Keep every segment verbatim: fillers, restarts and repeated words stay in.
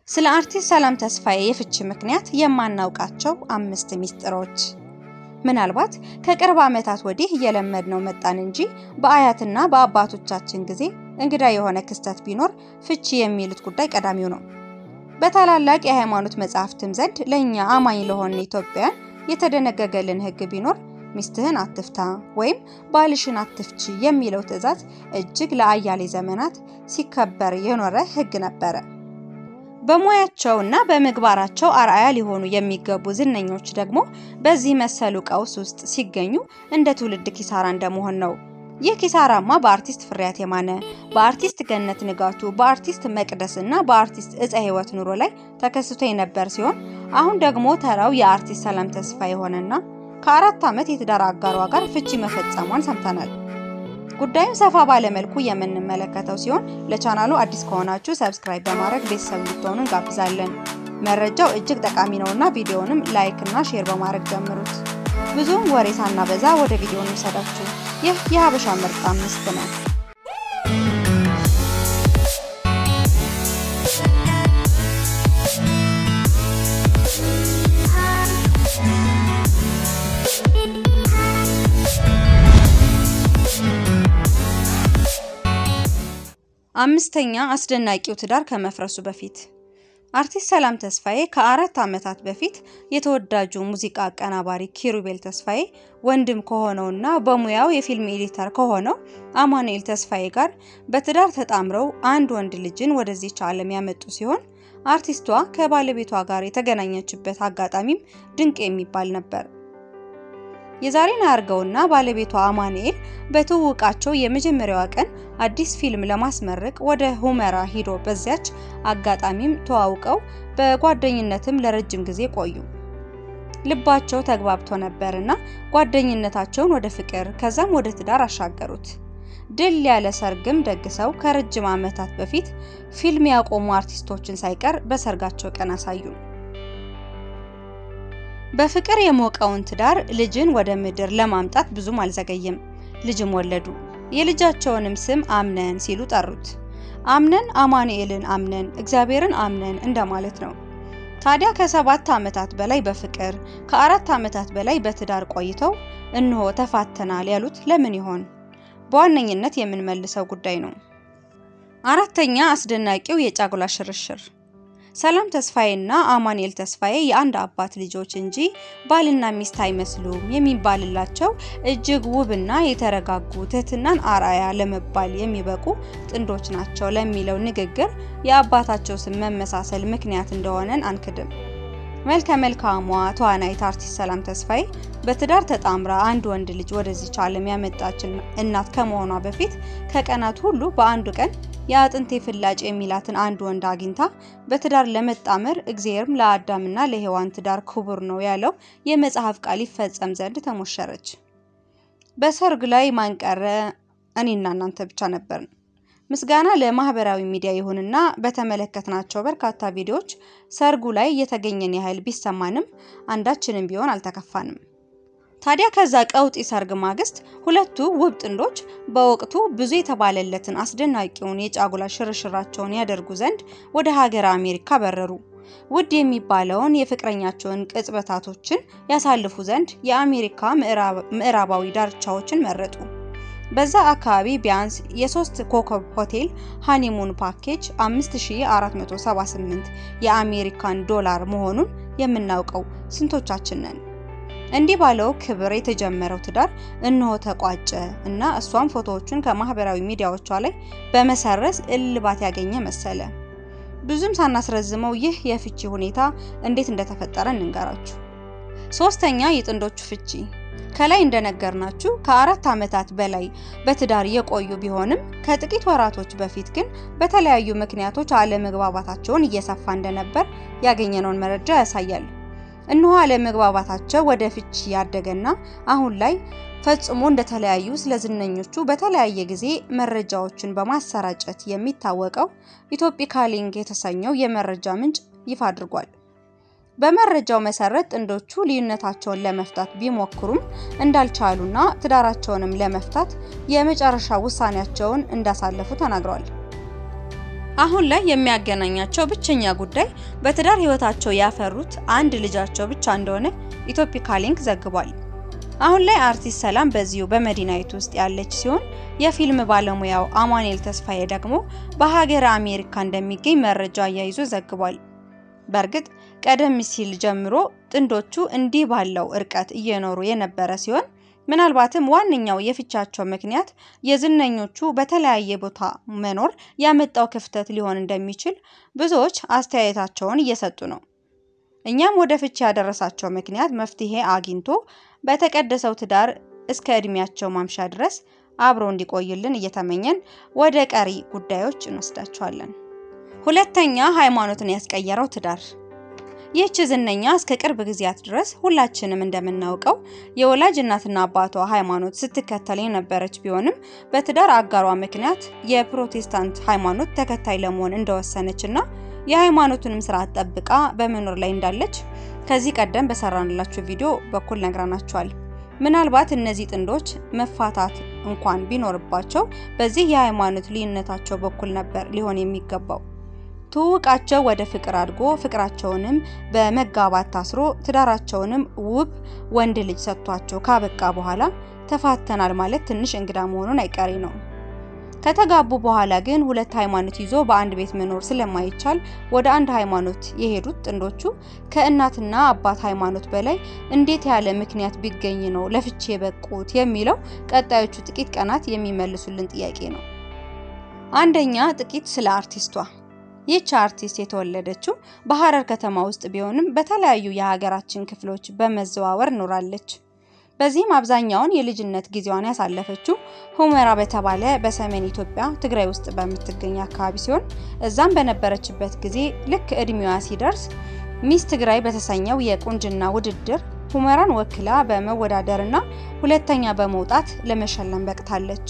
ስለ አርቲስት ሰላም ተስፋዬ የፍቺ ምክንያት የማናውቃቸው አምስት ሚስጥሮች። ምናልባት ከቅርብ ዓመታት ወዲህ እየለመድነው መጣን እንጂ በአያትና በአባቶቻችን ጊዜ እንግዳ የሆነ ክስተት ቢኖር ፍቺ የሚሉት ጉዳይ ቀዳሚው ነው። በታላላቅ የሃይማኖት መጻሕፍትም ዘንድ ለኛ አማኝ ለሆነ ኢትዮጵያን የተደነገገልን ሕግ ቢኖር ሚስትህን አትፍታ ወይም ባልሽን አትፍቺ የሚለው ትዕዛዝ እጅግ ለአያሌ ዘመናት ሲከበር የኖረ ሕግ ነበር። በሙያቸውና በመግባራቸው አርአያ ሊሆኑ የሚገቡ ዝነኞች ደግሞ በዚህ መሰሉ ቀውስ ውስጥ ሲገኙ እንደ ትውልድ ኪሳራ እንደመሆን ነው። ይህ ኪሳራማ በአርቲስት ፍሬያት የማነ፣ በአርቲስት ገነት ንጋቱ፣ በአርቲስት መቅደስና በአርቲስት እፀ ህይወት ኑሮ ላይ ተከስቶ የነበር ሲሆን አሁን ደግሞ ተራው የአርቲስት ሰላም ተስፋዬ ሆነና ከአራት ዓመት የትዳር አጋሯ ጋር ፍቺ መፈጸሟን ሰምተናል። ጉዳዩን ሰፋ ባለ መልኩ የምንመለከተው ሲሆን ለቻናሉ አዲስ ከሆናችሁ ሰብስክራይብ በማድረግ ቤተሰብ እንድትሆኑ እንጋብዛለን። መረጃው እጅግ ጠቃሚ ነውና ቪዲዮንም ላይክ እና ሼር በማድረግ ጀምሩት። ብዙም ወሬ ሳናበዛ ወደ ቪዲዮው እንሰዳችሁ። ይህ የሀበሻ ምርጥ አምስት ነው። አምስተኛ አስደናቂው ትዳር ከመፍረሱ በፊት። አርቲስት ሰላም ተስፋዬ ከአራት ዓመታት በፊት የተወዳጁ ሙዚቃ አቀናባሪ ኪሩቤል ተስፋዬ ወንድም ከሆነውና በሙያው የፊልም ኤዲተር ከሆነው አማኑኤል ተስፋዬ ጋር በትዳር ተጣምረው አንድ ወንድ ልጅን ወደዚህ ዓለም ያመጡ ሲሆን አርቲስቷ ከባለቤቷ ጋር የተገናኘችበት አጋጣሚም ድንቅ የሚባል ነበር። የዛሬን አርገውና ባለቤቷ አማኑኤል በትውውቃቸው የመጀመሪያው ቀን አዲስ ፊልም ለማስመረቅ ወደ ሁመራ ሄዶ በዚያች አጋጣሚም ተዋውቀው በጓደኝነትም ለረጅም ጊዜ ቆዩ። ልባቸው ተግባብቶ ነበርና ጓደኝነታቸውን ወደ ፍቅር ከዛም ወደ ትዳር አሻገሩት። ድል ያለ ሰርግም ደግሰው ከረጅም ዓመታት በፊት ፊልም ያቆሙ አርቲስቶችን ሳይቀር በሰርጋቸው ቀን አሳዩ። በፍቅር የሞቀውን ትዳር ልጅን ወደ ምድር ለማምጣት ብዙም አልዘገየም። ልጅም ወለዱ። የልጃቸውንም ስም አምነን ሲሉ ጠሩት። አምነን አማኑኤልን አምነን እግዚአብሔርን አምነን እንደማለት ነው። ታዲያ ከሰባት ዓመታት በላይ በፍቅር ከአራት ዓመታት በላይ በትዳር ቆይተው እንሆ ተፋተናል ያሉት ለምን ይሆን? በዋነኝነት የምንመልሰው ጉዳይ ነው። አራተኛ አስደናቂው የጫጉላ ሽርሽር። ሰላም ተስፋዬና አማኑኤል ተስፋዬ የአንድ አባት ልጆች እንጂ ባልና ሚስት አይመስሉም የሚባልላቸው እጅግ ውብና የተረጋጉ ትህትናን አርአያ ለመባል የሚበቁ ጥንዶች ናቸው ለሚለው ንግግር የአባታቸው ስም መመሳሰል ምክንያት እንደሆነን አንክድም። መልከ መልካሟ ተዋናይት አርቲስት ሰላም ተስፋዬ በትዳር ተጣምራ አንድ ወንድ ልጅ ወደዚህ ዓለም ያመጣች እናት ከመሆኗ በፊት ከቀናት ሁሉ በአንዱ ቀን የአጥንቴ ፍላጭ የሚላትን አንድ ወንድ አግኝታ በትዳር ለመጣመር እግዚአብሔርም ለአዳምና ለሔዋን ትዳር ክቡር ነው ያለው የመጽሐፍ ቃል ይፈጸም ዘንድ ተሞሸረች። በሰርግ ላይ ማንቀረ እኔና እናንተ ብቻ ነበርን። ምስጋና ለማህበራዊ ሚዲያ ይሁንና በተመለከትናቸው በርካታ ቪዲዮዎች ሰርጉ ላይ የተገኘን ያህል ቢሰማንም አንዳችንም ቢሆን አልተከፋንም። ታዲያ ከዛ ቀውጢ ሰርግ ማግስት ሁለቱ ውብ ጥንዶች በወቅቱ ብዙ የተባለለትን አስደናቂውን የጫጉላ ሽርሽራቸውን ያደርጉ ዘንድ ወደ ሀገር አሜሪካ በረሩ። ውድ የሚባለውን የፍቅረኛቸውን ቅጽበታቶችን ያሳልፉ ዘንድ የአሜሪካ ምዕራባዊ ዳርቻዎችን መረጡ። በዛ አካባቢ ቢያንስ የሶስት ኮከብ ሆቴል ሃኒሙን ፓኬጅ አምስት ሺህ አራት መቶ ሰባ ስምንት የአሜሪካን ዶላር መሆኑን የምናውቀው ስንቶቻችን ነን? እንዲህ ባለው ክብር የተጀመረው ትዳር እንሆ ተቋጨ እና እሷም ፎቶዎቹን ከማህበራዊ ሚዲያዎቿ ላይ በመሰረዝ እልባት ያገኘ መሰለ። ብዙም ሳናስረዝመው ይህ የፍቺ ሁኔታ እንዴት እንደተፈጠረ እንንገራችሁ። ሶስተኛ የጥንዶቹ ፍቺ። ከላይ እንደነገርናችሁ ከአራት ዓመታት በላይ በትዳር የቆዩ ቢሆንም ከጥቂት ወራቶች በፊት ግን በተለያዩ ምክንያቶች አለመግባባታቸውን እየሰፋ እንደነበር ያገኘነውን መረጃ ያሳያል። እንሆ አለመግባባታቸው ወደ ፍቺ ያደገና አሁን ላይ ፈጽሞ እንደተለያዩ ስለዝነኞቹ በተለያየ ጊዜ መረጃዎችን በማሰራጨት የሚታወቀው ኢትዮጲካ ሊንክ የተሰኘው የመረጃ ምንጭ ይፋ አድርጓል። በመረጃው መሰረት ጥንዶቹ ልዩነታቸውን ለመፍታት ቢሞክሩም እንዳልቻሉና ትዳራቸውንም ለመፍታት የመጨረሻ ውሳኔያቸውን እንዳሳለፉ ተናግረዋል። አሁን ላይ የሚያገናኛቸው ብቸኛ ጉዳይ በትዳር ህይወታቸው ያፈሩት አንድ ልጃቸው ብቻ እንደሆነ ኢትዮፒካ ሊንክ ዘግቧል። አሁን ላይ አርቲስት ሰላም በዚሁ በመዲናይቱ ውስጥ ያለች ሲሆን የፊልም ባለሙያው አማኑኤል ተስፋዬ ደግሞ በሀገረ አሜሪካ እንደሚገኝ መረጃ ያይዞ ዘግቧል። በርግጥ ቀደም ሲል ጀምሮ ጥንዶቹ እንዲህ ባለው እርቀት እየኖሩ የነበረ ሲሆን ምናልባትም ዋንኛው የፍቻቸው ምክንያት የዝነኞቹ በተለያየ ቦታ መኖር ያመጣው ክፍተት ሊሆን እንደሚችል ብዙዎች አስተያየታቸውን እየሰጡ ነው። እኛም ወደ ፍቻ ያደረሳቸው ምክንያት መፍትሄ አግኝቶ በተቀደሰው ትዳር እስከ እድሜያቸው ማምሻ ድረስ አብሮ እንዲቆይልን እየተመኘን ወደ ቀሪ ጉዳዮች እንወስዳቸዋለን። ሁለተኛ ሃይማኖትን ያስቀየረው ትዳር። ይህች ዝነኛ እስከ ቅርብ ጊዜያት ድረስ ሁላችንም እንደምናውቀው የወላጅ እናትና አባቷ ሃይማኖት ስትከተል የነበረች ቢሆንም በትዳር አጋሯ ምክንያት የፕሮቴስታንት ሃይማኖት ተከታይ ለመሆን እንደወሰነችና የሃይማኖቱንም ስርዓት ጠብቃ በመኖር ላይ እንዳለች ከዚህ ቀደም በሰራንላችሁ ቪዲዮ በኩል ነግራናችኋል። ምናልባት እነዚህ ጥንዶች መፋታት እንኳን ቢኖርባቸው በዚህ የሃይማኖት ልዩነታቸው በኩል ነበር ሊሆን የሚገባው። ትውቃቸው ወደ ፍቅር አድጎ ፍቅራቸውንም በመጋባት ታስሮ ትዳራቸውንም ውብ ወንድ ልጅ ሰጥቷቸው ካበቃ በኋላ ተፋተናል ማለት ትንሽ እንግዳ መሆኑን አይቀሬ ነው። ከተጋቡ በኋላ ግን ሁለት ሃይማኖት ይዞ በአንድ ቤት መኖር ስለማይቻል ወደ አንድ ሃይማኖት የሄዱት ጥንዶቹ ከእናትና አባት ሃይማኖት በላይ እንዴት ያለ ምክንያት ቢገኝ ነው ለፍቺ የበቁት የሚለው ቀጣዮቹ ጥቂት ቀናት የሚመልሱልን ጥያቄ ነው። አንደኛ ጥቂት ስለ አርቲስቷ። ይህች አርቲስት የተወለደችው በሐረር ከተማ ውስጥ ቢሆንም በተለያዩ የሀገራችን ክፍሎች በመዘዋወር ኖራለች። በዚህም አብዛኛውን የልጅነት ጊዜዋን ያሳለፈችው ሁመራ በተባለ በሰሜን ኢትዮጵያ ትግራይ ውስጥ በምትገኝ አካባቢ ሲሆን እዛም በነበረችበት ጊዜ ልክ እድሜዋ ሲደርስ ሚስ ትግራይ በተሰኘው የቁንጅና ውድድር ሁመራን ወክላ በመወዳደርና ሁለተኛ በመውጣት ለመሸለም በቅታለች።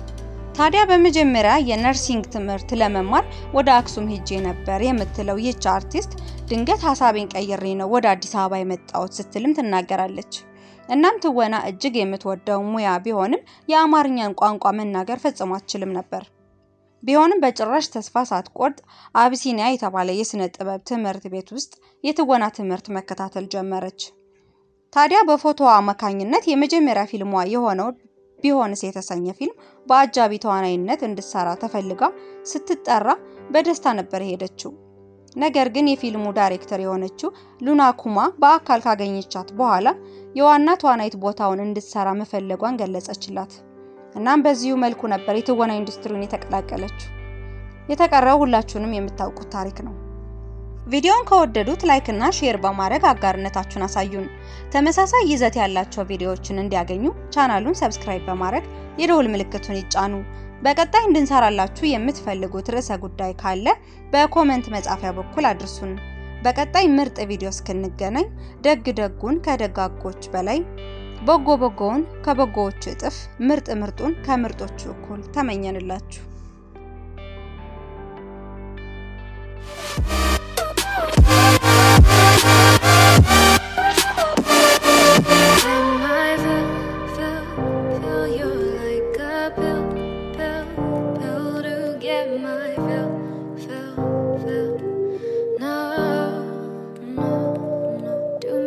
ታዲያ በመጀመሪያ የነርሲንግ ትምህርት ለመማር ወደ አክሱም ሄጄ ነበር የምትለው ይህች አርቲስት ድንገት ሐሳቤን ቀይሬ ነው ወደ አዲስ አበባ የመጣሁት ስትልም ትናገራለች። እናም ትወና እጅግ የምትወደው ሙያ ቢሆንም የአማርኛን ቋንቋ መናገር ፈጽሞ አትችልም ነበር። ቢሆንም በጭራሽ ተስፋ ሳትቆርጥ አቢሲኒያ የተባለ የስነ ጥበብ ትምህርት ቤት ውስጥ የትወና ትምህርት መከታተል ጀመረች። ታዲያ በፎቶዋ አማካኝነት የመጀመሪያ ፊልሟ የሆነው ቢሆንስ የተሰኘ ፊልም በአጃቢ ተዋናይነት እንድትሰራ ተፈልጋ ስትጠራ በደስታ ነበር ሄደችው። ነገር ግን የፊልሙ ዳይሬክተር የሆነችው ሉና ኩማ በአካል ካገኘቻት በኋላ የዋና ተዋናይት ቦታውን እንድትሰራ መፈለጓን ገለጸችላት። እናም በዚሁ መልኩ ነበር የትወና ኢንዱስትሪውን የተቀላቀለችው። የተቀረው ሁላችሁንም የምታውቁት ታሪክ ነው። ቪዲዮውን ከወደዱት ላይክ እና ሼር በማድረግ አጋርነታችሁን አሳዩን። ተመሳሳይ ይዘት ያላቸው ቪዲዮዎችን እንዲያገኙ ቻናሉን ሰብስክራይብ በማድረግ የደወል ምልክቱን ይጫኑ። በቀጣይ እንድንሰራላችሁ የምትፈልጉት ርዕሰ ጉዳይ ካለ በኮሜንት መጻፊያ በኩል አድርሱን። በቀጣይ ምርጥ ቪዲዮ እስክንገናኝ ደግ ደጉን ከደጋጎች በላይ በጎ በጎውን ከበጎዎች እጥፍ ምርጥ ምርጡን ከምርጦቹ እኩል ተመኘንላችሁ።